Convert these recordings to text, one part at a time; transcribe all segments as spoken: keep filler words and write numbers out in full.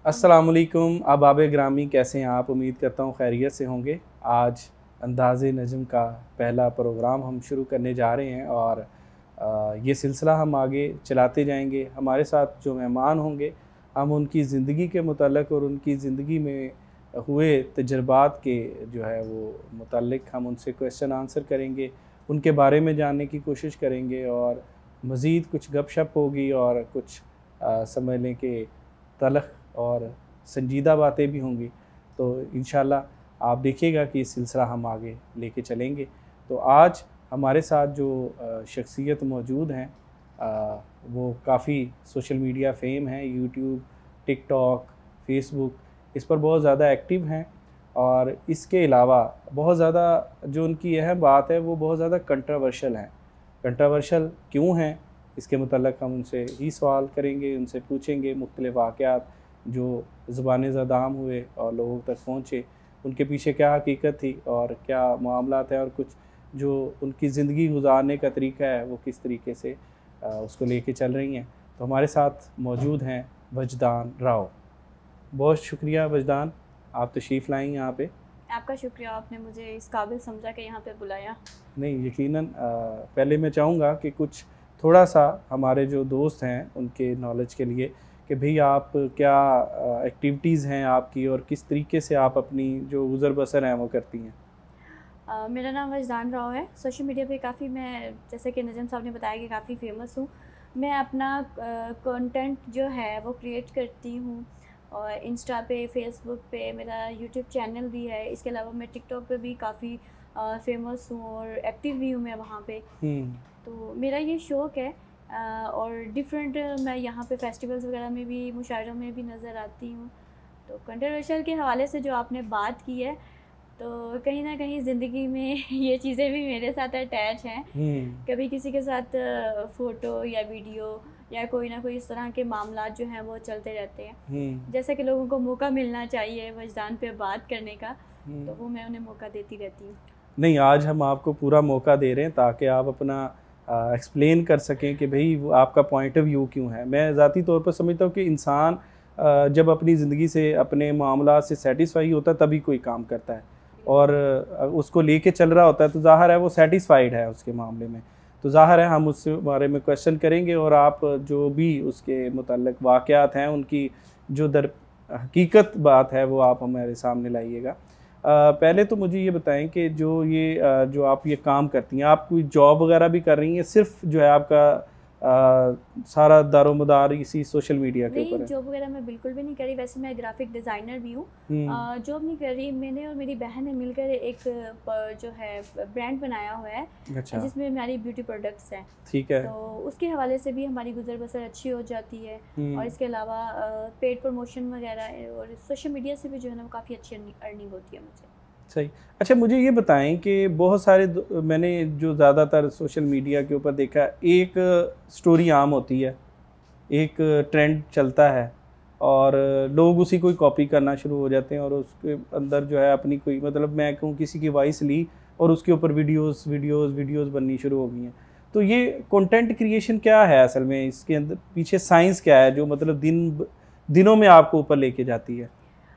अस्सलामुअलैकुम अहबाब ग्रामी, कैसे हैं आप? उम्मीद करता हूँ खैरियत से होंगे। आज अंदाज़े नज़्म का पहला प्रोग्राम हम शुरू करने जा रहे हैं और आ, ये सिलसिला हम आगे चलाते जाएंगे। हमारे साथ जो मेहमान होंगे, हम उनकी ज़िंदगी के मुताल्लिक़ और उनकी ज़िंदगी में हुए तजर्बात के जो है वो मुताल्लिक़ हम उनसे क्वेश्चन आंसर करेंगे, उनके बारे में जानने की कोशिश करेंगे और मज़ीद कुछ गपशप होगी और कुछ आ, समझ लें कि तलख़ और संजीदा बातें भी होंगी। तो इंशाल्लाह आप देखिएगा कि इस सिलसिला हम आगे लेके चलेंगे। तो आज हमारे साथ जो शख्सियत मौजूद हैं वो काफ़ी सोशल मीडिया फेम हैं, यूट्यूब, टिकटॉक, फेसबुक, इस पर बहुत ज़्यादा एक्टिव हैं और इसके अलावा बहुत ज़्यादा जो उनकी अहम बात है वो बहुत ज़्यादा कंट्रोवर्शियल हैं। कंट्रोवर्शियल क्यों हैं, इसके मुतल्लिक़ हम उनसे ही सवाल करेंगे, उनसे पूछेंगे मुख्तलिफ़ वाक़यात जो ज़ुबान ज़दाम हुए और लोगों तक पहुँचे, उनके पीछे क्या हकीकत थी और क्या मामलात हैं और कुछ जो उनकी ज़िंदगी गुजारने का तरीका है वो किस तरीके से आ, उसको लेके चल रही हैं। तो हमारे साथ मौजूद हैं वजदान राव। बहुत शुक्रिया वजदान, आप तशरीफ़ लाई यहाँ पे। आपका शुक्रिया, आपने मुझे इस काबिल समझा कि यहाँ पे बुलाया। नहीं, यकीनन पहले मैं चाहूँगा कि कुछ थोड़ा सा हमारे जो दोस्त हैं उनके नॉलेज के लिए कि भाई आप क्या एक्टिविटीज़ हैं आपकी और किस तरीके से आप अपनी जो गुज़र बसर हैं वो करती हैं। uh, मेरा नाम वजदान राव है। सोशल मीडिया पे काफ़ी, मैं जैसे कि नजम साहब ने बताया कि काफ़ी फेमस हूँ। मैं अपना कंटेंट uh, जो है वो क्रिएट करती हूँ और इंस्टा पे, फेसबुक पे, मेरा यूट्यूब चैनल भी है। इसके अलावा मैं टिकटॉक पे भी काफ़ी फेमस हूँ और एक्टिव भी हूँ मैं वहाँ पे। तो मेरा ये शौक़ है और डिफरेंट, मैं यहाँ पे फेस्टिवल्स वगैरह में भी, मुशायरों में भी नज़र आती हूँ। तो कंट्रोवर्शियल के हवाले से जो आपने बात की है, तो कहीं ना कहीं ज़िंदगी में ये चीज़ें भी मेरे साथ अटैच हैं। कभी किसी के साथ फ़ोटो या वीडियो या कोई ना कोई इस तरह के मामला जो हैं वो चलते रहते हैं। जैसे कि लोगों को मौका मिलना चाहिए वजदान पे बात करने का, तो वो मैं उन्हें मौका देती रहती हूँ। नहीं, आज हम आपको पूरा मौका दे रहे हैं ताकि आप अपना एक्सप्लेन कर सकें कि भाई वो आपका पॉइंट ऑफ व्यू क्यों है। मैं ज़ाती तौर पर समझता हूँ कि इंसान आ, जब अपनी ज़िंदगी से, अपने मामला से सेटिस्फाई होता है तभी कोई काम करता है और उसको लेके चल रहा होता है, तो ज़ाहिर है वो सेटिस्फाइड है उसके मामले में। तो ज़ाहिर है हम उसके बारे में क्वेश्चन करेंगे और आप जो भी उसके मुतल्लिक़ वाक़यात हैं, उनकी जो दर हकीकत बात है वो आप हमारे सामने लाइएगा। पहले तो मुझे ये बताएं कि जो ये आ, जो आप ये काम करती हैं, आप कोई जॉब वगैरह भी कर रही हैं, सिर्फ जो है आपका आ, सारा दारोमदार इसी सोशल मीडिया के ऊपर है? जॉब वगैरह मैं बिल्कुल भी नहीं करी। वैसे मैं ग्राफिक डिज़ाइनर भी हूँ, जॉब नहीं कर रही। मैंने और मेरी बहन ने मिलकर एक जो है ब्रांड बनाया हुआ है। अच्छा। जिसमें हमारी ब्यूटी प्रोडक्ट्स हैं। ठीक है। तो उसके हवाले से भी हमारी गुजर बसर अच्छी हो जाती है और इसके अलावा पेड प्रमोशन वगैरह और सोशल मीडिया से भी जो है ना वो काफ़ी अच्छी अर्निंग होती है मुझे। सही। अच्छा, मुझे ये बताएं कि बहुत सारे, मैंने जो ज़्यादातर सोशल मीडिया के ऊपर देखा, एक स्टोरी आम होती है, एक ट्रेंड चलता है और लोग उसी को कॉपी करना शुरू हो जाते हैं और उसके अंदर जो है अपनी कोई, मतलब मैं कहूँ किसी की वॉइस ली और उसके ऊपर वीडियोस वीडियोस वीडियोस बननी शुरू हो गई हैं। तो ये कंटेंट क्रिएशन क्या है असल में? इसके अंदर पीछे साइंस क्या है जो मतलब दिन दिनों में आपको ऊपर लेके जाती है?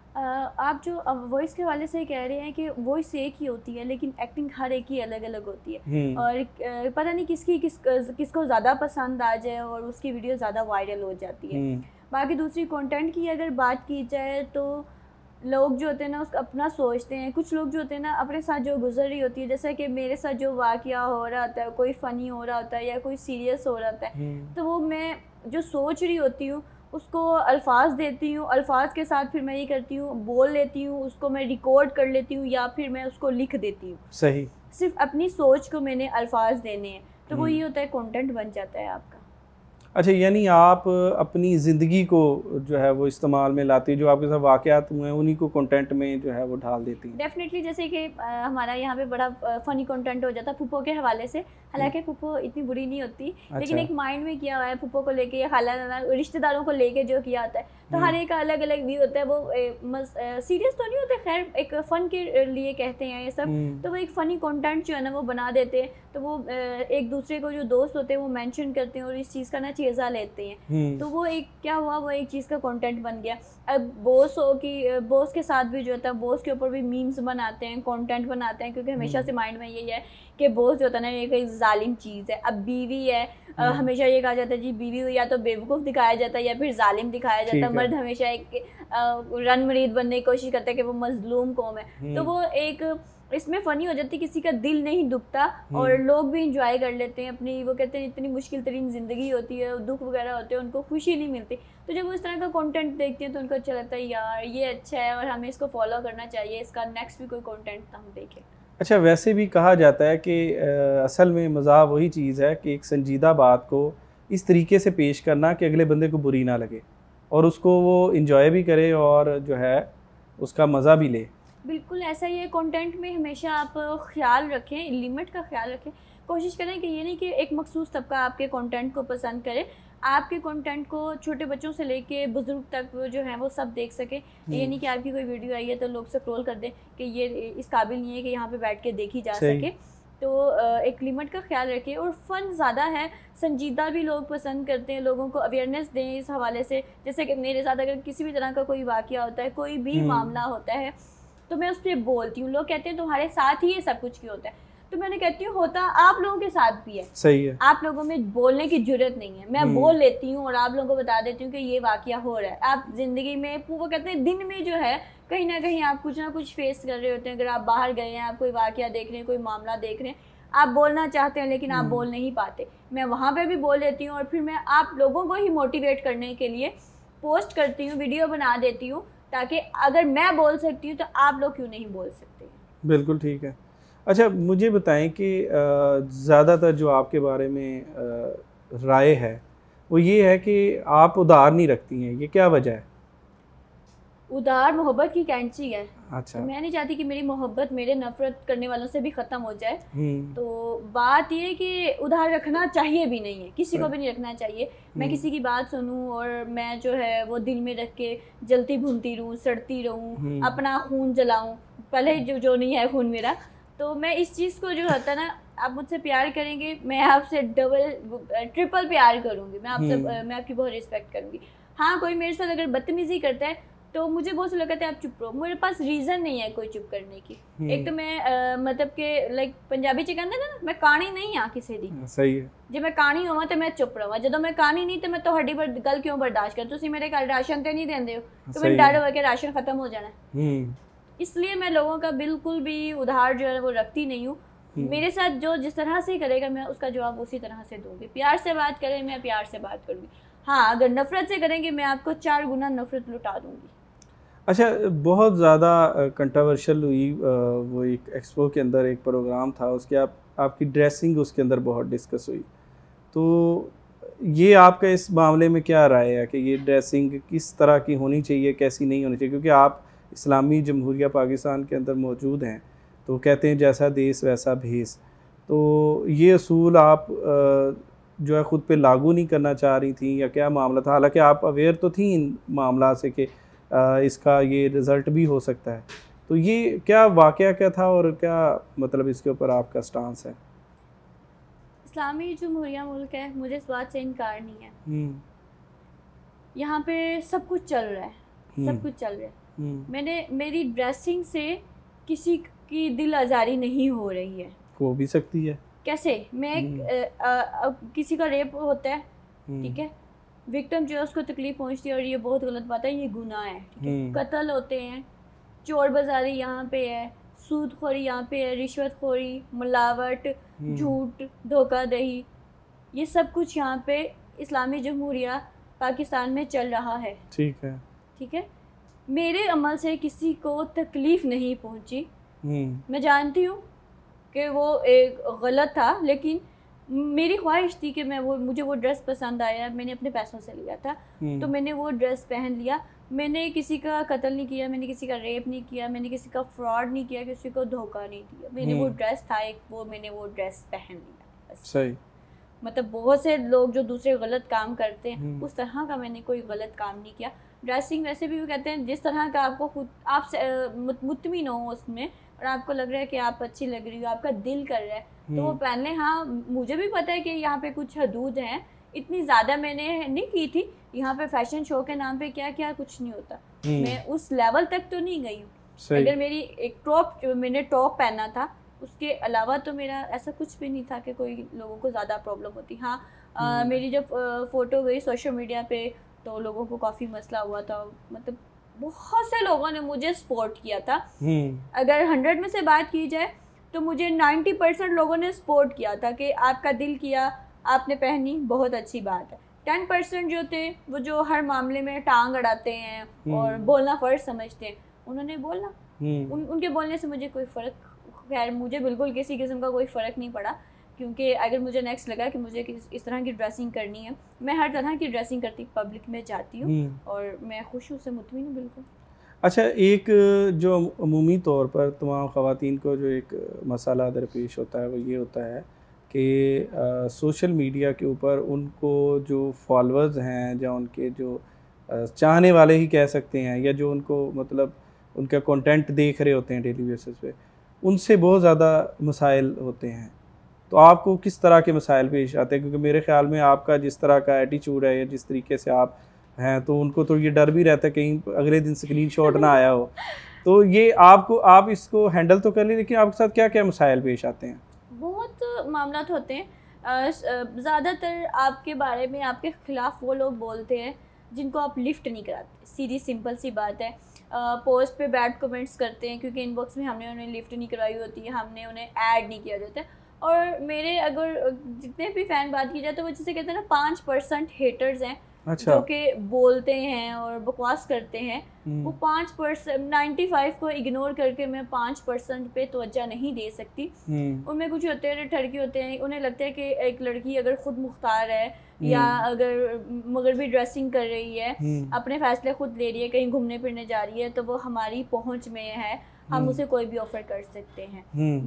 आप जो वॉइस के हवाले से कह रहे हैं कि वॉइस एक ही होती है लेकिन एक्टिंग हर एक की अलग अलग होती है और पता नहीं किसकी किस किसको ज़्यादा पसंद आ जाए और उसकी वीडियो ज़्यादा वायरल हो जाती है। बाकी दूसरी कंटेंट की अगर बात की जाए तो लोग जो होते हैं ना उसका अपना सोचते हैं। कुछ लोग जो होते हैं ना अपने साथ जो गुजर रही होती है, जैसे कि मेरे साथ जो वाक़या हो रहा होता है, कोई फ़नी हो रहा होता है या कोई सीरियस हो रहा होता है, तो वो मैं जो सोच रही होती हूँ उसको अल्फाज देती हूँ, अल्फाज के साथ फिर मैं ये करती हूँ, बोल लेती हूँ, उसको मैं रिकॉर्ड कर लेती हूँ या फिर मैं उसको लिख देती हूँ। सही। सिर्फ अपनी सोच को मैंने अल्फाज देने हैं, तो वो ये होता है कंटेंट बन जाता है आपका। अच्छा, यानी आप अपनी ज़िंदगी को जो है वो इस्तेमाल में लाती है, जो आपके साथ वाक़यात हुए हैं उन्हीं को कंटेंट में जो है वो ढाल देती हैं। डेफिनेटली, जैसे कि हमारा यहाँ पे बड़ा फ़नी कंटेंट हो जाता है पुप्पो के हवाले से। हालांकि पुप्पो इतनी बुरी नहीं होती। अच्छा। लेकिन एक माइंड में किया हुआ है पुप्पो को लेके या खाला रिश्तेदारों को लेके जो किया होता है, तो हर एक का अलग अलग व्यू होता है। वो सीरियस तो नहीं होते, खैर एक फ़न के लिए कहते हैं ये सब, तो वो एक फ़नी कंटेंट जो है ना वो बना देते हैं। तो वो एक दूसरे को जो दोस्त होते हैं वो मेंशन करते हैं और इस चीज़ का ना शेजा लेते हैं। तो वो एक क्या हुआ, वो एक चीज़ का कंटेंट बन गया। अब बॉस हो कि बॉस के साथ भी जो होता है, बॉस के ऊपर भी मीम्स बनाते हैं, कंटेंट बनाते हैं, क्योंकि हमेशा से माइंड में यही है कि बॉस जो होता है ना, ये कोई जालिम चीज़ है। अब बीवी है, आ, हमेशा ये कहा जाता है जी बीवी हो या तो बेवकूफ़ दिखाया जाता है या फिर जालिम दिखाया जाता है। मर्द हमेशा एक रन मरीद बनने की कोशिश करता है कि वो मजलूम कौम है। तो वो एक इसमें फ़नी हो जाती है, किसी का दिल नहीं दुखता और लोग भी इंजॉय कर लेते हैं अपनी। वो कहते हैं इतनी मुश्किल तरीन ज़िंदगी होती है, दुख वगैरह होते हैं, उनको खुशी नहीं मिलती। तो जब वो इस तरह का कंटेंट देखते हैं तो उनको अच्छा लगता है, यार ये अच्छा है और हमें इसको फॉलो करना चाहिए, इसका नेक्स्ट भी कोई कंटेंट हम देखें। अच्छा, वैसे भी कहा जाता है कि असल में मज़ाह वही चीज़ है कि एक संजीदा बात को इस तरीके से पेश करना कि अगले बंदे को बुरी ना लगे और उसको वो इंजॉय भी करे और जो है उसका मज़ा भी ले। बिल्कुल ऐसा ही है। कंटेंट में हमेशा आप ख्याल रखें, लिमिट का ख्याल रखें। कोशिश करें कि ये नहीं कि एक मखसूस तबका आपके कंटेंट को पसंद करे। आपके कंटेंट को छोटे बच्चों से लेके बुजुर्ग तक जो है वो सब देख सके। ये नहीं कि आपकी कोई वीडियो आई है तो लोग स्क्रॉल कर दें कि ये इस काबिल नहीं है कि यहाँ पे बैठ के देखी जा सके। तो एक लिमिट का ख्याल रखें और फ़न ज़्यादा है, संजीदा भी लोग पसंद करते हैं। लोगों को अवेयरनेस दें इस हवाले से। जैसे कि मेरे साथ अगर किसी भी तरह का कोई वाक़या होता है, कोई भी मामला होता है, तो मैं उस पर बोलती हूँ। लोग कहते हैं तुम्हारे साथ ही ये सब कुछ क्यों होता है, तो मैंने कहती हूँ होता आप लोगों के साथ भी है। सही है। आप लोगों में बोलने की जरूरत नहीं है, मैं बोल लेती हूँ और आप लोगों को बता देती हूँ कि ये वाकया हो रहा है। आप ज़िंदगी में, वो कहते हैं दिन में जो है कहीं ना कहीं आप कुछ ना कुछ फेस कर रहे होते हैं। अगर आप बाहर गए हैं, आप कोई वाकया देख रहे हैं, कोई मामला देख रहे हैं, आप बोलना चाहते हैं लेकिन आप बोल नहीं पाते, मैं वहाँ पर भी बोल लेती हूँ और फिर मैं आप लोगों को ही मोटिवेट करने के लिए पोस्ट करती हूँ, वीडियो बना देती हूँ, ताकि अगर मैं बोल सकती हूँ तो आप लोग क्यों नहीं बोल सकते। बिल्कुल ठीक है। अच्छा, मुझे बताएं कि ज़्यादातर जो आपके बारे में राय है वो ये है कि आप उधार नहीं रखती हैं, ये क्या वजह है? उधार मोहब्बत की कैंची है। अच्छा। तो मैं नहीं चाहती कि मेरी मोहब्बत मेरे नफरत करने वालों से भी ख़त्म हो जाए। तो बात ये है कि उधार रखना चाहिए भी नहीं है, किसी को भी नहीं रखना चाहिए। मैं किसी की बात सुनूं और मैं जो है वो दिल में रख के जलती भूनती रहूं, सड़ती रहूं, अपना खून जलाऊं, पहले जो जो नहीं है खून मेरा। तो मैं इस चीज़ को जो होता है ना, आप मुझसे प्यार करेंगे, मैं आपसे डबल ट्रिपल प्यार करूँगी। मैं आपसे मैं आपकी बहुत रिस्पेक्ट करूँगी। हाँ, कोई मेरे साथ अगर बदतमीज़ी करता है तो मुझे बहुत से लोग कहते हैं आप चुप रहो, मेरे पास रीज़न नहीं है कोई चुप करने की। एक तो मैं आ, मतलब के लाइक पंजाबी च कहते ना, मैं कहानी नहीं हाँ किसी दी। सही है। जो मैं कहानी होवां तो मैं चुप रहा, जो मैं कहानी नहीं तो मैं तुहाडी गल क्यों बर्दाश्त कर। तुसीं मेरे घर राशन तो नहीं देंदे हो तो मैं डर हो के राशन खत्म हो जाना है। इसलिए मैं लोगों का बिल्कुल भी उधार जो है वो रखती नहीं हूँ। मेरे साथ जो जिस तरह से करेगा मैं उसका जवाब उसी तरह से दूंगी। प्यार से बात करें, मैं प्यार से बात करूँगी। हाँ, अगर नफरत से करेंगे मैं आपको चार गुना नफरत लुटा दूंगी। अच्छा, बहुत ज़्यादा कंट्रोवर्शियल हुई वो एक एक्सपो के अंदर एक प्रोग्राम था, उसके आप आपकी ड्रेसिंग उसके अंदर बहुत डिस्कस हुई। तो ये आपका इस मामले में क्या राय है कि ये ड्रेसिंग किस तरह की होनी चाहिए, कैसी नहीं होनी चाहिए? क्योंकि आप इस्लामी जमहूरिया पाकिस्तान के अंदर मौजूद हैं, तो कहते हैं जैसा देश वैसा भेस। तो ये असूल आप जो है ख़ुद पे लागू नहीं करना चाह रही थी या क्या मामला था? हालांकि आप अवेयर तो थी इन मामला से कि इसका ये रिज़ल्ट भी हो सकता है। तो ये क्या वाक़या क्या था और क्या मतलब इसके ऊपर आपका स्टांस है? इस्लामी जमहूरिया मुल्क है, मुझे इस बात से इनकार नहीं है। यहाँ पे सब कुछ चल रहा है, सब कुछ चल रहा है। मैंने मेरी ड्रेसिंग से किसी की दिल आज़ारी नहीं हो रही है। हो भी सकती है। कैसे? मैं आ, आ, आ, किसी का रेप होता है, ठीक है, विक्टिम जो है उसको तकलीफ पहुंचती है और ये बहुत गलत बात है, ये गुनाह है, ठीक है। कत्ल होते हैं, चोर बाजारी यहाँ पे है, सूदखोरी यहाँ पे है, रिश्वतखोरी, मिलावट, झूठ, धोखाधड़ी, ये सब कुछ यहाँ पे इस्लामी जमहूरिया पाकिस्तान में चल रहा है। ठीक है, ठीक है। मेरे अमल से किसी को तकलीफ़ नहीं पहुँची। मैं जानती हूँ कि वो एक गलत था, लेकिन मेरी ख्वाहिश थी कि मैं वो मुझे वो ड्रेस पसंद आया, मैंने अपने पैसों से लिया था, तो मैंने वो ड्रेस पहन लिया। मैंने किसी का कत्ल नहीं किया, मैंने किसी का रेप नहीं किया, मैंने किसी का फ्रॉड नहीं किया, किसी को धोखा नहीं दिया। मैंने वो ड्रेस था एक, वो मैंने वो ड्रेस पहन लिया बस। सही। मतलब बहुत से लोग जो दूसरे गलत काम करते हैं उस तरह का मैंने कोई गलत काम नहीं किया। ड्रेसिंग वैसे भी वो कहते हैं जिस तरह का आपको खुद आप मुतमिन हो उसमें और आपको लग रहा है कि आप अच्छी लग रही हो, आपका दिल कर रहा है तो वो पहन लें। हाँ, मुझे भी पता है कि यहाँ पे कुछ हदूद हैं, इतनी ज़्यादा मैंने नहीं की थी। यहाँ पे फैशन शो के नाम पे क्या क्या कुछ नहीं होता, मैं उस लेवल तक तो नहीं गई हूँ। अगर मेरी एक टॉप, मैंने टॉप पहना था, उसके अलावा तो मेरा ऐसा कुछ भी नहीं था कि कोई लोगों को ज़्यादा प्रॉब्लम होती। हाँ, आ, मेरी जब फ़ोटो गई सोशल मीडिया पे तो लोगों को काफ़ी मसला हुआ था, मतलब बहुत से लोगों ने मुझे सपोर्ट किया था। अगर हंड्रेड में से बात की जाए तो मुझे नाइन्टी परसेंट लोगों ने सपोर्ट किया था कि आपका दिल किया, आपने पहनी, बहुत अच्छी बात है। टेन परसेंट जो थे वो जो हर मामले में टांग अड़ाते हैं और बोलना फ़र्ज समझते हैं, उन्होंने बोला, उन उनके बोलने से मुझे कोई फ़र्क, खैर मुझे बिल्कुल किसी किस्म का कोई फ़र्क नहीं पड़ा, क्योंकि अगर मुझे नेक्स्ट लगा कि मुझे इस तरह की ड्रेसिंग करनी है, मैं हर तरह की ड्रेसिंग करती, पब्लिक में जाती हूँ और मैं खुश हूँ, उससे मुतमिन हूँ बिल्कुल। अच्छा, एक जो अमूमी तौर पर तमाम ख़वातीन को जो एक मसाला दरपेश होता है वो ये होता है कि सोशल मीडिया के ऊपर उनको जो फॉलोअर्स हैं या उनके जो चाहने वाले ही कह सकते हैं, या जो उनको मतलब उनका कंटेंट देख रहे होते हैं डेली बेसिस पे, उनसे बहुत ज़्यादा मसाइल होते हैं। तो आपको किस तरह के मसाइल पेश आते हैं? क्योंकि मेरे ख़्याल में आपका जिस तरह का एटीट्यूड है या जिस तरीके से आप हैं, तो उनको तो ये डर भी रहता है कहीं अगले दिन स्क्रीनशॉट ना आया हो। तो ये आपको, आप इसको हैंडल तो कर लें, लेकिन आपके साथ क्या क्या मसाइल पेश आते हैं? बहुत मामलात होते हैं। ज़्यादातर आपके बारे में, आपके ख़िलाफ़ वो लोग बोलते हैं जिनको आप लिफ्ट नहीं कराते, सीधी सिंपल सी बात है। पोस्ट पे बैड कमेंट्स करते हैं क्योंकि इनबॉक्स में हमने उन्हें लिफ्ट नहीं करवाई होती है, हमने उन्हें ऐड नहीं किया जाता है। और मेरे अगर जितने भी फ़ैन बात की जाए तो वो जिसे कहते हैं ना पाँच परसेंट हेटर्स हैं। अच्छा। जो कि बोलते हैं और बकवास करते हैं, वो पाँच परसेंट नाइन्टी फाइव को इग्नोर करके मैं पाँच परसेंट पे तवज्जो नहीं दे सकती। उनमें कुछ होते हैं ठड़की होते हैं, उन्हें लगता है कि एक लड़की अगर खुद मुख्तार है या अगर मगर भी ड्रेसिंग कर रही है, अपने फैसले खुद ले रही है, कहीं घूमने फिरने जा रही है, तो वो हमारी पहुंच में है, हम उसे कोई भी ऑफर कर सकते हैं।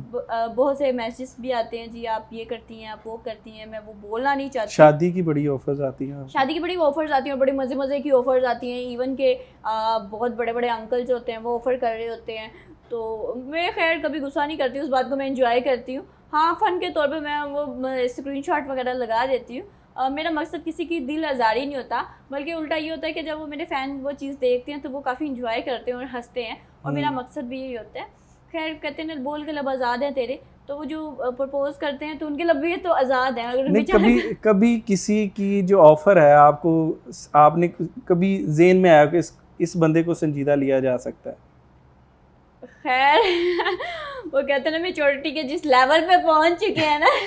बहुत से मैसेज भी आते हैं, जी आप ये करती हैं, आप वो करती हैं, मैं वो बोलना नहीं चाहती। शादी की बड़ी ऑफर्स आती हैं, शादी की बड़ी ऑफर्स आती हैं, बड़ी मज़े मज़े की ऑफर्स आती हैं। इवन के बहुत बड़े बड़े अंकल जो होते हैं वो ऑफ़र कर रहे होते हैं। तो मैं खैर कभी गुस्सा नहीं करती, उस बात को मैं एंजॉय करती हूँ। हाँ, फ़न के तौर पे मैं वो स्क्रीनशॉट वगैरह लगा देती हूँ। Uh, मेरा मकसद किसी की दिल आज़ारी नहीं होता, बल्कि उल्टा ये होता है कि जब वो मेरे फ़ैन वो चीज़ देखते हैं तो वो काफ़ी इंजॉय करते हैं और हंसते हैं, और मेरा मकसद भी यही होता है। खैर कहते हैं बोल के लब आज़ाद हैं तेरे, तो वो जो प्रपोज करते हैं तो उनके लब भी तो आज़ाद हैं। अगर नहीं, कभी कभी किसी की जो ऑफ़र है आपको, आपने कभी ज़हन में आया कि इस इस बंदे को संजीदा लिया जा सकता है? खैर वो कहते हैं ना मैच्योरिटी के जिस लेवल पे पहुँच चुके हैं ना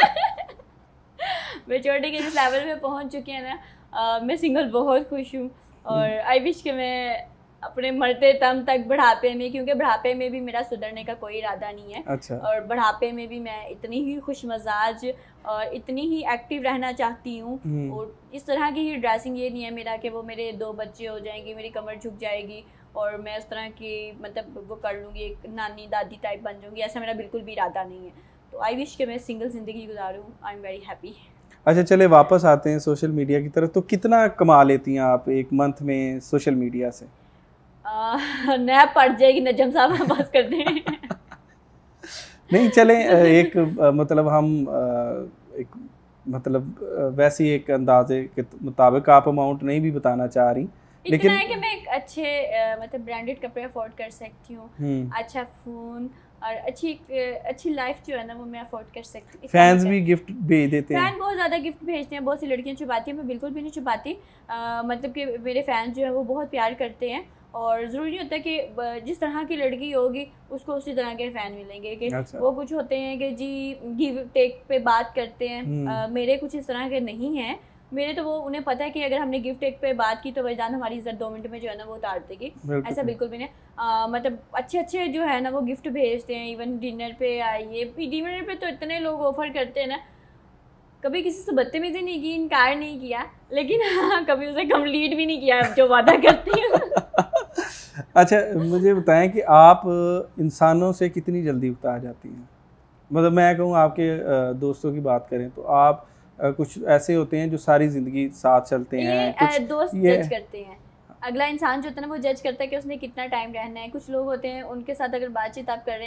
मैच्योरिटी के जिस लेवल पे पहुंच चुके हैं ना, आ, मैं सिंगल बहुत खुश हूँ। और आई विश कि मैं अपने मरते दम तक बुढ़ापे में, क्योंकि बुढ़ापे में भी मेरा सुधरने का कोई इरादा नहीं है। अच्छा। और बुढ़ापे में भी मैं इतनी ही खुश मजाज और इतनी ही एक्टिव रहना चाहती हूँ। और इस तरह की ही ड्रेसिंग ये नहीं है मेरा कि वो मेरे दो बच्चे हो जाएंगी, मेरी कमर झुक जाएगी और मैं उस तरह की मतलब वो कर लूँगी, एक नानी दादी टाइप बन जाऊँगी, ऐसा मेरा बिल्कुल भी इरादा नहीं है। तो आई विश कि मैं सिंगल ज़िंदगी गुजारूँ। I am very happy. अच्छा, चले वापस आते हैं सोशल मीडिया की तरफ। तो कितना कमा लेती हैं आप एक मंथ में सोशल मीडिया से? नया पड़ जाएगी नजम साहब, बात करते हैं नहीं चले एक मतलब हम एक मतलब वैसे एक अंदाजे के मुताबिक, आप अमाउंट नहीं भी बताना चाह रही, लेकिन इतना है कि मैं एक अच्छे मतलब ब्रांडेड कपड़े अफोर्ड कर सकती हूँ, अच्छा फ़ोन और अच्छी अच्छी लाइफ जो है ना वो मैं अफोर्ड कर सकती हूँ। फैंस भी गिफ्ट भेज देते हैं, फैन बहुत ज़्यादा गिफ्ट भेजते हैं, बहुत सी लड़कियाँ छुपाती हैं, मैं बिल्कुल भी नहीं छुपाती। मतलब कि मेरे फैंस जो है वो बहुत प्यार करते हैं, और ज़रूरी नहीं होता कि जिस तरह की लड़की होगी उसको उसी तरह के फ़ैन मिलेंगे कि अच्छा। वो कुछ होते हैं कि जी गिव टेक पे बात करते हैं, आ, मेरे कुछ इस तरह के नहीं हैं। मेरे तो वो उन्हें पता है कि अगर हमने गिफ्ट एक पे बात की तो वजदान हमारी इज्जत दो मिनट में जो है ना वो उतार देगी, ऐसा बिल्कुल भी नहीं। आ, मतलब अच्छे अच्छे जो है ना वो गिफ्ट भेजते हैं, इवन डिनर पे आइए, डिनर पे तो इतने लोग ऑफर करते हैं ना, कभी किसी से बदतमीजी नहीं की, इनकार नहीं किया, लेकिन हाँ कभी उसे कंप्लीट भी नहीं किया जो वादा करती हूँ अच्छा, मुझे बताएं कि आप इंसानों से कितनी जल्दी उकता जाती हैं? मतलब मैं कहूँ आपके दोस्तों की बात करें तो आप कुछ ऐसे होते हैं जो सारी ज़िंदगी साथ चलते हैं, कुछ दोस्त जज करते हैं, अगला इंसान जो होता है ना वो जज करता है कि उसने कितना टाइम रहना है। कुछ लोग होते हैं उनके साथ अगर बातचीत आप कर रहे हैं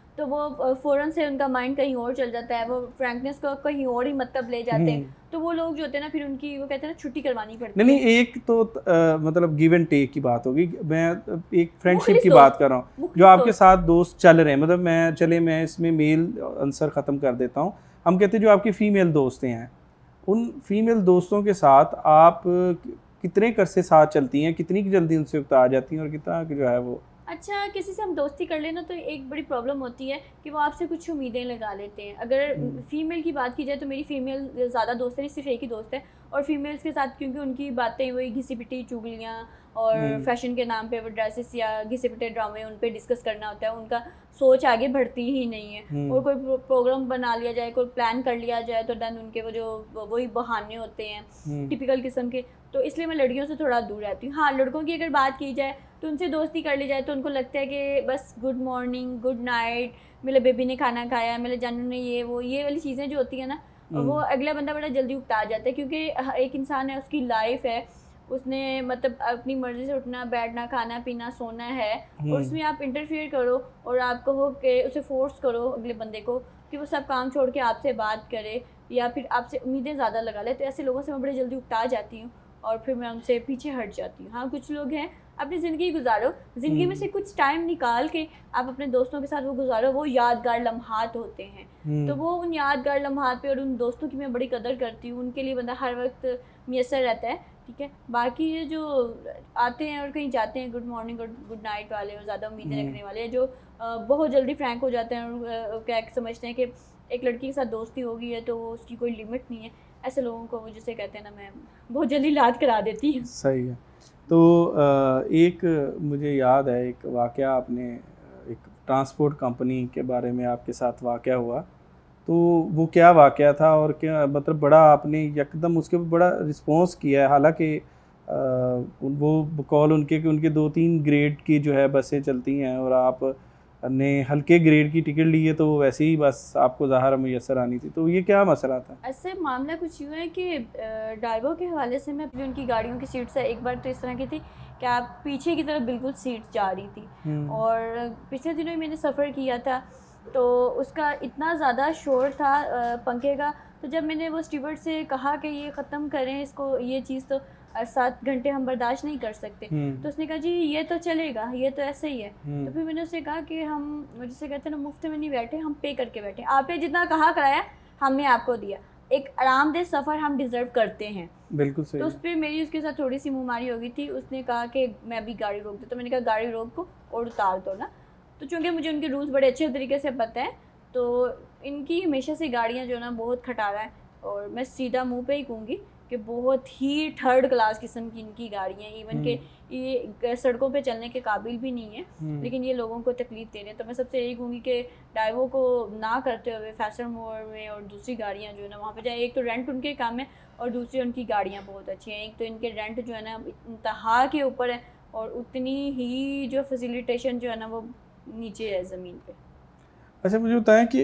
तो वो फ़ौरन से उनका माइंड कहीं और चल जाता है, वो फ्रैंकनेस को कहीं और ही मतलब ले जाते हैं। तो वो लोग जो होते हैं ना, फिर उनकी वो कहते हैं ना छुट्टी करवानी पड़ती है। नहीं नहीं, एक तो आ, मतलब गिव एंड टेक की बात होगी, मैं एक फ्रेंडशिप की बात कर रहा हूँ जो आपके साथ दोस्त चल रहे हैं, मतलब मैं चले मैं इसमें मेल आंसर ख़त्म कर देता हूँ। हम कहते हैं जो आपकी फ़ीमेल दोस्तें हैं, उन फीमेल दोस्तों के साथ आप कितने करसे साथ चलती हैं, कितनी जल्दी उनसे उकता आ जाती हैं और कितना जो है वो? अच्छा, किसी से हम दोस्ती कर लेना तो एक बड़ी प्रॉब्लम होती है कि वो आपसे कुछ उम्मीदें लगा लेते हैं। अगर फ़ीमेल की बात की जाए तो मेरी फ़ीमेल ज़्यादा दोस्त है, सिर्फ एक ही दोस्त है। और फीमेल्स के साथ क्योंकि उनकी बातें वही घिसी पिटी चुगलियाँ और फैशन के नाम पे वो ड्रेसेस या घिसे पिटे ड्रामे उन पे डिस्कस करना होता है, उनका सोच आगे बढ़ती ही नहीं है। और कोई प्रोग्राम बना लिया जाए, कोई प्लान कर लिया जाए तो देन उनके वो जो वही बहाने होते हैं टिपिकल किस्म के। तो इसलिए मैं लड़कियों से थोड़ा दूर रहती हूँ। हाँ, लड़कों की अगर बात की जाए तो उनसे दोस्ती कर ली जाए तो उनको लगता है कि बस गुड मॉर्निंग, गुड नाइट, मेरे बेबी ने खाना खाया, मेरे जानू ने ये वो ये वाली चीज़ें जो होती है ना, वो अगला बंदा बड़ा जल्दी उकता जाता है। क्योंकि एक इंसान है, उसकी लाइफ है, उसने मतलब अपनी मर्ज़ी से उठना बैठना खाना पीना सोना है, और उसमें आप इंटरफेयर करो और आप कहो कि उसे फोर्स करो अगले बंदे को कि वो सब काम छोड़ के आपसे बात करे या फिर आपसे उम्मीदें ज़्यादा लगा ले। तो ऐसे लोगों से मैं बड़े जल्दी उकता जाती हूँ और फिर मैं उनसे पीछे हट जाती हूँ। हाँ, कुछ लोग हैं, अपनी ज़िंदगी गुजारो, ज़िंदगी में से कुछ टाइम निकाल के आप अपने दोस्तों के साथ वो गुजारो, वो यादगार लम्हात होते हैं। तो वो उन यादगार लम्हात पे और उन दोस्तों की मैं बड़ी कदर करती हूँ, उनके लिए बंदा हर वक्त मैसर रहता है। ठीक है, बाकी ये जो आते हैं और कहीं जाते हैं good morning good good night वाले और ज़्यादा उम्मीदें रखने वाले, जो बहुत जल्दी फ्रैंक हो जाते हैं और क्या समझते हैं कि एक लड़की के साथ दोस्ती होगी है तो उसकी कोई लिमिट नहीं है, ऐसे लोगों को वो जिसे कहते हैं ना, मैं बहुत जल्दी लाद करा देती हूँ। सही है। तो एक मुझे याद है एक वाक़या, आपने एक ट्रांसपोर्ट कंपनी के बारे में आपके साथ वाक़या हुआ, तो वो क्या वाक़या था और क्या मतलब बड़ा आपने एकदम उसके ऊपर बड़ा रिस्पॉन्स किया है। हालांकि वो कॉल उनके कि उनके दो तीन ग्रेड की जो है बसें चलती हैं और आप ने हल्के ग्रेड की टिकट ली है, तो वैसे ही बस आपको ज़ाहिर मैसर आनी थी। तो ये क्या मसला था? ऐसे मामला कुछ यूँ है कि ड्राइवर के हवाले से मैं अपनी उनकी गाड़ियों की सीट से एक बार तो इस तरह की थी कि आप पीछे की तरफ बिल्कुल सीट जा रही थी और पिछले दिनों ही मैंने सफ़र किया था तो उसका इतना ज़्यादा शोर था पंखे का। तो जब मैंने वो स्टीवर्ड से कहा कि ये ख़त्म करें इसको, ये चीज़ तो सात घंटे हम बर्दाश्त नहीं कर सकते, तो उसने कहा जी ये तो चलेगा, ये तो ऐसे ही है। तो फिर मैंने उससे कहा कि हम जिसे कहते हैं ना मुफ्त में नहीं बैठे, हम पे करके बैठे, आपने जितना कहा कराया हमने आपको दिया, एक आरामदेह सफ़र हम डिज़र्व करते हैं। बिल्कुल सही। तो उस पर मेरी उसके साथ थोड़ी सी मुँहमारी हो गई थी। उसने कहा कि मैं अभी गाड़ी रोक दूँ, तो मैंने कहा गाड़ी रोक को और उतार दो ना। तो चूँकि मुझे उनके रूल्स बड़े अच्छे तरीके से पता है, तो इनकी हमेशा से गाड़ियाँ जो ना बहुत खटारा है, और मैं सीधा मुंह पे ही कहूँगी कि बहुत ही थर्ड क्लास किस्म की इनकी गाड़ियाँ, इवन के ये सड़कों पे चलने के काबिल भी नहीं है, लेकिन ये लोगों को तकलीफ़ दे रहे हैं। तो मैं सबसे यही कहूँगी कि ड्राइवरों को ना करते हुए फैशन मोड़ में और दूसरी गाड़ियाँ जो है ना वहाँ पे जाए। एक तो रेंट उनके काम है और दूसरी उनकी गाड़ियाँ बहुत अच्छी हैं। एक तो इनके रेंट जो है ना इंतहा के ऊपर है और उतनी ही जो फैसिलिटेशन जो है ना वो नीचे है ज़मीन पे। अच्छा, मुझे बताएं कि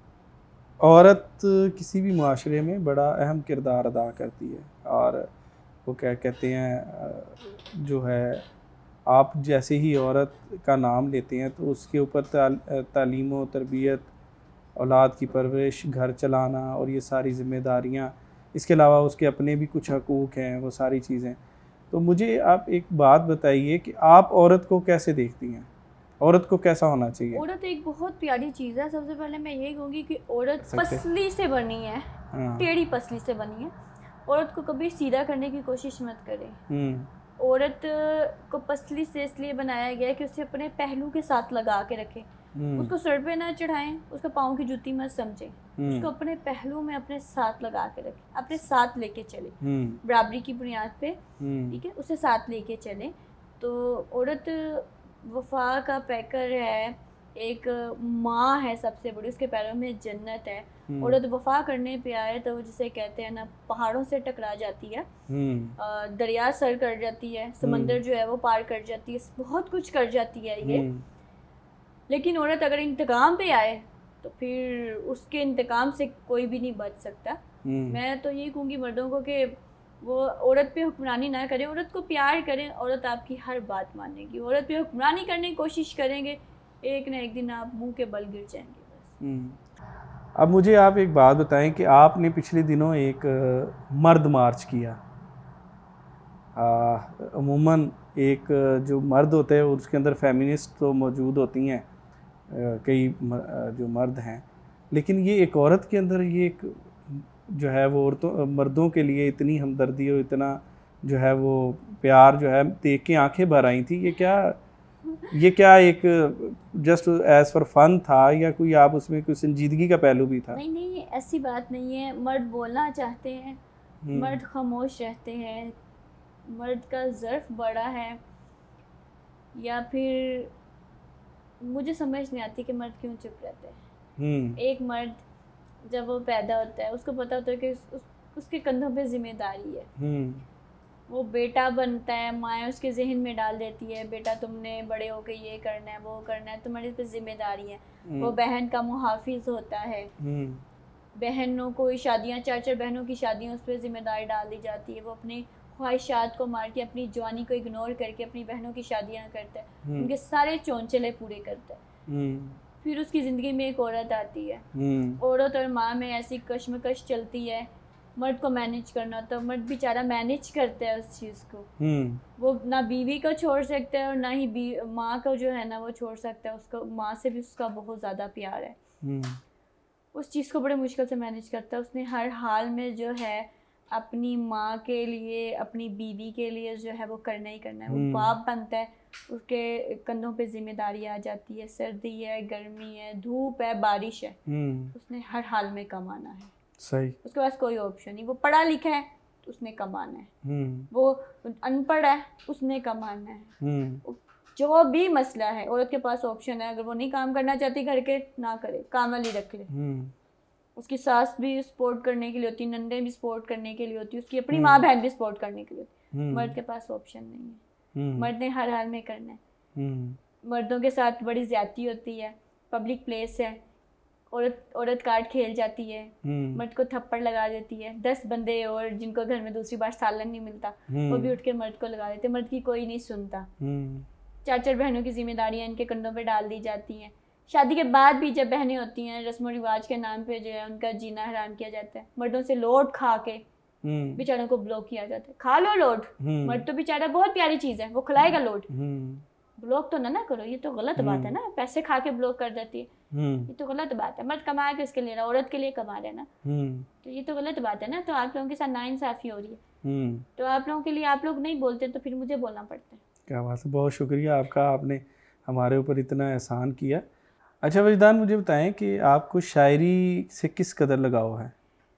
औरत किसी भी माशरे में बड़ा अहम किरदार अदा करती है, और वो क्या कहते हैं जो है, आप जैसे ही औरत का नाम लेते हैं तो उसके ऊपर ताल, तालीम व तरबियत, औलाद की परवरिश, घर चलाना और ये सारी ज़िम्मेदारियाँ, इसके अलावा उसके अपने भी कुछ हकूक़ हैं, वो सारी चीज़ें। तो मुझे आप एक बात बताइए कि आप औरत को कैसे देखती हैं, औरत को कैसा होना चाहिए? औरत एक बहुत प्यारी चीज़ है। सबसे पहले मैं यही कहूँगी कि औरत पसली से बनी है, टेढ़ी पसली से बनी है। औरत को कभी सीधा करने की कोशिश मत करें। औरत को पसली से इसलिए बनाया गया है कि उसे अपने पहलू के साथ लगा के रखें, उसको सर पे ना चढ़ाएं, उसका पाँव की जूती मत समझें, उसको अपने पहलू में अपने साथ लगा के रखें, अपने साथ लेके चले बराबरी की बुनियाद पे, ठीक है, उसे साथ लेके चलें। तो औरत वफा का पैकर है, एक माँ है सबसे बड़ी, उसके पैरों में जन्नत है। औरत वफा करने पे आए तो जिसे कहते हैं ना पहाड़ों से टकरा जाती है, दरिया सर कर जाती है, समंदर जो है वो पार कर जाती है, बहुत कुछ कर जाती है ये। लेकिन औरत अगर इंतकाम पे आए तो फिर उसके इंतकाम से कोई भी नहीं बच सकता। मैं तो यही कहूँगी मर्दों को कि वो औरत पे हुक्मरानी ना करें, औरत को प्यार करें, औरत आपकी हर बात मानेगी। औरत पे हुक्मरानी करने की कोशिश करेंगे एक ना एक दिन आप मुंह के बल गिर जाएंगे बस। अब मुझे आप एक बात बताएं कि आपने पिछले दिनों एक अ, मर्द मार्च किया। अ, अमूमन एक अ, जो मर्द होते हैं उसके अंदर फेमिनिस्ट तो मौजूद होती हैं, अ, कई म- अ, जो मर्द हैं, लेकिन ये एक औरत के अंदर ये एक जो है वो औरतों मर्दों के लिए इतनी हमदर्दी और इतना जो है वो प्यार जो है देख के आंखें भर आई थी। ये क्या ये क्या एक जस्ट एज फॉर फन था या कोई आप उसमें कोई संजीदगी का पहलू भी था? नहीं नहीं, ऐसी बात नहीं है। मर्द बोलना चाहते हैं, हम्म मर्द खामोश रहते हैं, मर्द का ज़र्फ बड़ा है, या फिर मुझे समझ नहीं आती कि मर्द क्यों चुप रहते हैं। हम्म एक मर्द जब वो पैदा होता है उसको पता होता है कि उस, उस, उसके कंधों पे जिम्मेदारी है। हम्म वो बेटा बनता है, माँ उसके जहन में डाल देती है बेटा तुमने बड़े होकर ये करना है वो करना है, तुम्हारे पे जिम्मेदारी है। वो बहन का मुहाफिज होता है, हम्म बहनों को शादियाँ, चार चार बहनों की शादियाँ उस पर जिम्मेदारी डाल दी जाती है। वो अपनी ख्वाहिशात को मार के, अपनी जवानी को इग्नोर करके अपनी बहनों की शादियाँ करता है, हम्म उनके सारे चौंचले पूरे करता है। हम्म फिर उसकी ज़िंदगी में एक औरत आती है, हम्म औरत और माँ में ऐसी कश्मकश चलती है, मर्द को मैनेज करना होता है, मर्द बेचारा मैनेज करता है उस चीज़ को। हम्म वो ना बीवी को छोड़ सकता है और ना ही बी माँ को जो है ना वो छोड़ सकता है। उसको माँ से भी उसका बहुत ज़्यादा प्यार है। हम्म उस चीज़ को बड़े मुश्किल से मैनेज करता है। उसने हर हाल में जो है अपनी माँ के लिए, अपनी बीवी के लिए जो है वो करना ही करना है। वो बाप बनता है, उसके कंधों पे जिम्मेदारी आ जाती है। सर्दी है, गर्मी है, धूप है, बारिश है, उसने हर हाल में कमाना है। सही। उसके पास कोई ऑप्शन नहीं। वो पढ़ा लिखा है तो उसने कमाना है, वो अनपढ़ है उसने कमाना है। जो भी मसला है औरत के पास ऑप्शन है। अगर वो नहीं काम करना चाहती घर के, ना करे, काम वाली रख ले। उसकी सास भी सपोर्ट करने के लिए होती, नंदे भी सपोर्ट करने के लिए होती, उसकी अपनी माँ बहन भी सपोर्ट करने के लिए होती। मर्द के पास ऑप्शन नहीं है, मर्द ने हर हाल में करना है। मर्दों के साथ बड़ी ज्यादती होती है, पब्लिक प्लेस है, औरत औरत कार्ड खेल जाती है, मर्द को थप्पड़ लगा देती है। दस बंदे और जिनको घर में दूसरी बार सालन नहीं मिलता वो भी उठ के मर्द को लगा देते, मर्द की कोई नहीं सुनता। चार चार बहनों की जिम्मेदारियां इनके कंधों पे डाल दी जाती हैं। शादी के बाद भी जब बहनें होती हैं, रस्म रिवाज के नाम पे जो है उनका जीना हराम किया जाता है। मर्दों से लोट खा के बेचारों को ब्लॉक किया जाता है। खा लो लोट, मर्द तो बेचारा बहुत प्यारी चीज है, वो खिलाएगा लोट, ब्लॉक तो ना ना करो। ये तो गलत बात है ना, पैसे खा के ब्लॉक कर देती है, ये तो गलत बात है। मर्द कमा के इसके लिए, औरत के लिए कमा रहे ना, तो ये तो गलत बात है ना। तो आप लोगों के साथ नाइंसाफी हो रही है, तो आप लोगों के लिए आप लोग नहीं बोलते तो फिर मुझे बोलना पड़ता है। क्या बात है, बहुत शुक्रिया आपका, आपने हमारे ऊपर इतना एहसान किया। अच्छा वजदान, मुझे बताएं कि आपको शायरी से किस कदर लगाव है?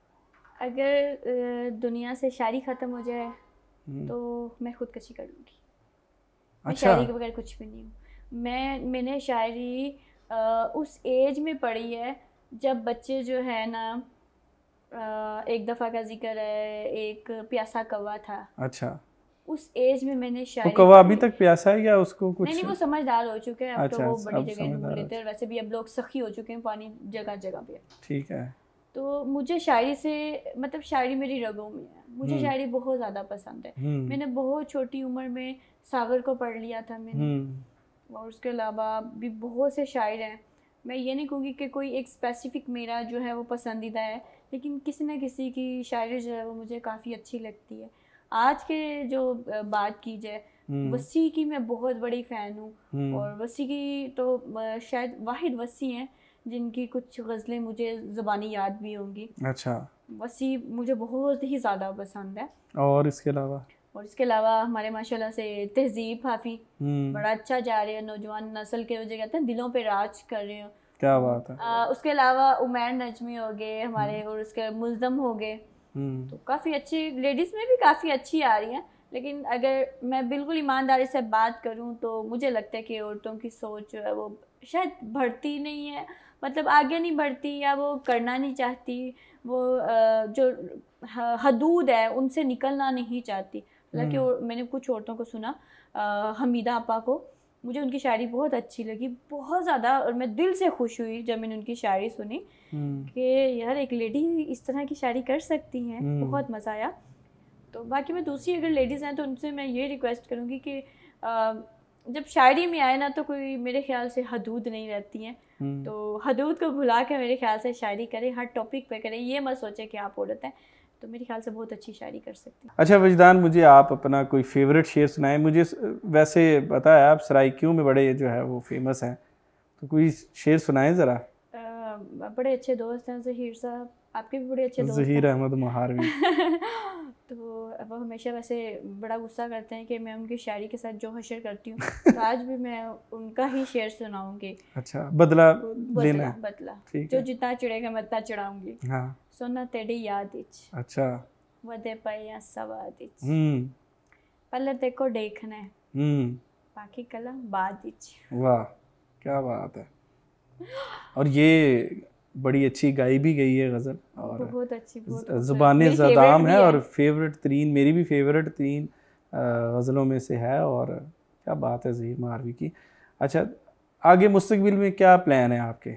अगर दुनिया से शायरी ख़त्म हो जाए तो मैं खुदकशी कर लूँगी। मैं अच्छा। शायरी के बगैर कुछ भी नहीं हूँ। मैं मैंने शायरी उस एज में पढ़ी है जब बच्चे जो है ना, एक दफ़ा का जिक्र है, एक प्यासा कौवा था। अच्छा। उस एज में मैंने शायरी। वो कौवा अभी तक प्यासा है या उसको कुछ? नहीं नहीं, वो समझदार हो चुके हैं अब। अच्छा, तो वो बड़ी अब जगह ढूंढ लेते हैं, वैसे भी अब लोग सखी हो चुके हैं, पानी जगह जगह पे। ठीक है। तो मुझे शायरी से मतलब शायरी मेरी रगों में है, मुझे शायरी बहुत ज़्यादा पसंद है। मैंने बहुत छोटी उम्र में सागर को पढ़ लिया था मैंने, और उसके अलावा भी बहुत से शायर हैं। मैं ये नहीं कहूँगी कि कोई एक स्पेसिफिक मेरा जो है वो पसंदीदा है, लेकिन किसी न किसी की शायरी जो है वो मुझे काफ़ी अच्छी लगती है। आज के जो बात की जाए, वसी की मैं बहुत बड़ी फ़ैन हूँ, और वसी की तो शायद वाहिद वसी हैं जिनकी कुछ गज़लें मुझे ज़बानी याद भी होंगी। अच्छा। वसी मुझे बहुत ही ज़्यादा पसंद है। और इसके अलावा और इसके अलावा हमारे माशाल्लाह से तहजीब हाफी बड़ा अच्छा जा रहे हैं, नौजवान नस्ल के वजह कहते हैं दिलों पे राज कर रहे हो। क्या बात है। आ, उसके अलावा उमैर नजमी हो गए हमारे, और उसके मुल्ज़म हो गए, तो काफ़ी अच्छी लेडीज़ में भी काफ़ी अच्छी आ रही हैं। लेकिन अगर मैं बिल्कुल ईमानदारी से बात करूं तो मुझे लगता है कि औरतों की सोच जो है वो शायद बढ़ती नहीं है, मतलब आगे नहीं बढ़ती, या वो करना नहीं चाहती, वो जो हदूद है उनसे निकलना नहीं चाहती। हालांकि मैंने कुछ औरतों को सुना, हमीदा आपा को, मुझे उनकी शायरी बहुत अच्छी लगी, बहुत ज़्यादा, और मैं दिल से खुश हुई जब मैंने उनकी शायरी सुनी कि यार एक लेडी इस तरह की शायरी कर सकती हैं, बहुत मज़ा आया। तो बाकी मैं दूसरी अगर लेडीज़ हैं तो उनसे मैं ये रिक्वेस्ट करूँगी कि आ, जब शायरी में आए ना तो कोई मेरे ख्याल से हदूद नहीं रहती हैं, तो हदूद को भुला के मेरे ख्याल से शायरी करें, हर टॉपिक पे करें, ये मत सोचे कि आप औरत हैं, तो मेरे ख्याल से बहुत अच्छी शायरी कर सकती हैं। अच्छा वजदान, मुझे आप अपना कोई फेवरेट शेर सुनाएं। मुझे वैसे पता है आप सराइकियों में बड़े जो है वो फेमस हैं, तो कोई शेर सुनाएं ज़रा। बड़े अच्छे दोस्त हैं ज़हीर साहब, आपके भी बड़े अच्छे दोस्त हैं ज़हीर अहमद महारवी। तो वो हमेशा वैसे बड़ा गुस्सा करते हैं कि मैं उनकी शायरी के साथ जो हशर करती हूँ, तो आज भी मैं उनका ही शेर सुनाऊंगी। अच्छा, बदला लेना बदला, बदला जो जितना चिड़ेगा मैं उतना चिड़ाऊंगी। हाँ। सोना तेरी याद इच, अच्छा वदे पाया सवाद इच, हम्म पहले देखो देखना है, हम्म बाकी कला बाद इच। वाह क्या बात है। और ये बड़ी अच्छी गाई भी गई है गज़ल, और बहुत अच्छी, ज़ुबान ज़दाम है, और फेवरेट तरीन, मेरी भी फेवरेट तरीन गज़लों में से है। और क्या बात है ज़हीर महारवी की। अच्छा, आगे मुस्तकबिल में क्या प्लान है आपके?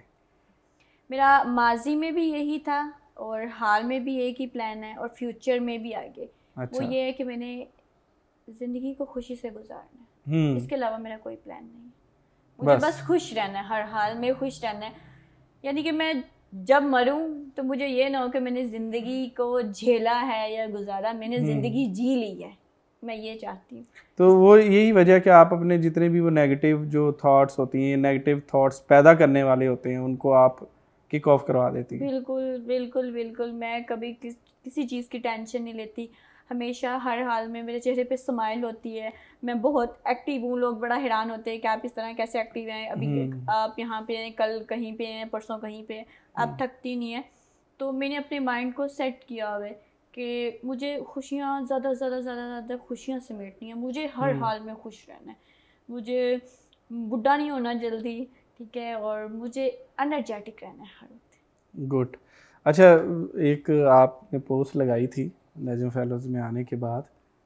मेरा माजी में भी यही था, और हाल में भी एक ही प्लान है, और फ्यूचर में भी आगे। अच्छा। वो ये है कि मैंने ज़िंदगी को खुशी से गुजारना है, इसके अलावा मेरा कोई प्लान नहीं है। मुझे बस, बस खुश रहना है, हर हाल में खुश रहना है। यानी कि मैं जब मरूं तो मुझे ये ना हो कि मैंने ज़िंदगी को झेला है या गुजारा, मैंने ज़िंदगी जी ली है, मैं ये चाहती हूँ। तो वो यही वजह कि आप अपने जितने भी वो नेगेटिव जो थॉट्स होती हैं, नेगेटिव थॉट्स पैदा करने वाले होते हैं, उनको आप किक ऑफ करवा देती हैं। बिल्कुल बिल्कुल बिल्कुल, मैं कभी किस, किसी चीज़ की टेंशन नहीं लेती, हमेशा हर हाल में मेरे चेहरे पे स्माइल होती है, मैं बहुत एक्टिव हूँ। लोग बड़ा हैरान होते हैं कि आप इस तरह कैसे एक्टिव हैं, अभी आप यहाँ पे हैं, कल कहीं पे हैं, परसों कहीं पे, आप थकती नहीं है। तो मैंने अपने माइंड को सेट किया हुआ है कि मुझे खुशियाँ ज़्यादा ज़्यादा ज़्यादा ज़्यादा खुशियाँ समेटनी है, मुझे हर हाल में खुश रहना है, मुझे बुढ़ा नहीं होना जल्दी, ठीक है, और मुझे एनर्जेटिक रहना है हर वक्त। गुड। अच्छा, एक आपने पोस्ट लगाई थी नजम फेलोज़ में आने के बाद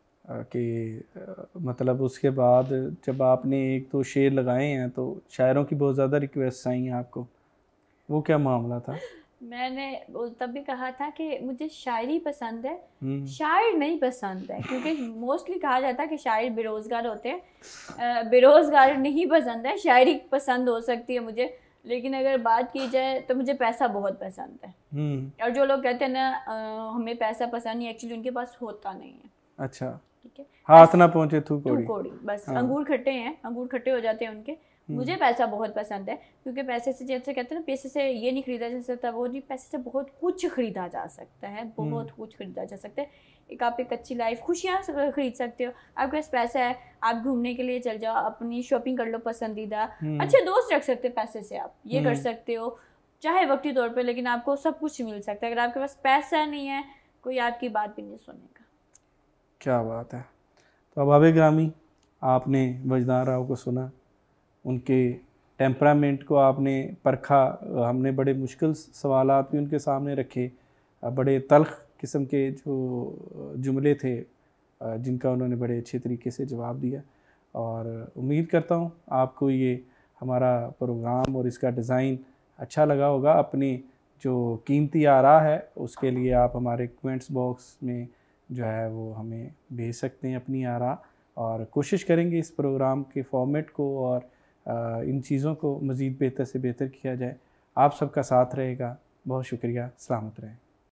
कि मतलब उसके बाद जब आपने एक दो शेर लगाए हैं तो शायरों की बहुत ज़्यादा रिक्वेस्ट आई हैं आपको, वो क्या मामला था? मैंने तब भी कहा था कि मुझे शायरी पसंद है, शायर नहीं पसंद है, क्योंकि मोस्टली कहा जाता है कि शायर बेरोज़गार होते हैं। बेरोज़गार नहीं पसंद है, शायरी पसंद हो सकती है मुझे, लेकिन अगर बात की जाए तो मुझे पैसा बहुत पसंद है। और जो लोग कहते हैं ना हमें पैसा पसंद नहीं, एक्चुअली उनके पास होता नहीं है। अच्छा, ठीक है, हाथ ना पहुंचे थू कोड़ी, कोड़ी बस। हाँ। अंगूर खट्टे हैं, अंगूर खट्टे हो जाते हैं उनके। मुझे पैसा बहुत पसंद है, क्योंकि पैसे से, जैसे कहते हैं ना, पैसे से ये नहीं खरीदा जा सकता, वो नहीं, पैसे से बहुत कुछ खरीदा जा सकता है, बहुत कुछ खरीदा जा सकता है। एक आप एक अच्छी लाइफ, खुशियाँ खरीद सकते हो। आपके पास पैसा है, आप घूमने के लिए चल जाओ, अपनी शॉपिंग कर लो पसंदीदा, अच्छे दोस्त रख सकते हो पैसे से, आप ये कर सकते हो चाहे वक्ती तौर पे, लेकिन आपको सब कुछ मिल सकता है। अगर आपके पास पैसा नहीं है, कोई आपकी बात भी नहीं सुनेगा। क्या बात है। तो अहबाब ग्रामी, आपने वजदान राव को सुना, उनके टेम्परामेंट को आपने परखा, हमने बड़े मुश्किल सवालात भी उनके सामने रखे, बड़े तल्ख किस्म के जो जुमले थे जिनका उन्होंने बड़े अच्छे तरीके से जवाब दिया। और उम्मीद करता हूँ आपको ये हमारा प्रोग्राम और इसका डिज़ाइन अच्छा लगा होगा। अपनी जो कीमती आरा है उसके लिए आप हमारे कमेंट्स बॉक्स में जो है वो हमें भेज सकते हैं अपनी आरा, और कोशिश करेंगे इस प्रोग्राम के फॉर्मेट को और इन चीज़ों को मज़ीद बेहतर से बेहतर किया जाए। आप सबका साथ रहेगा। बहुत शुक्रिया। सलामत रहें।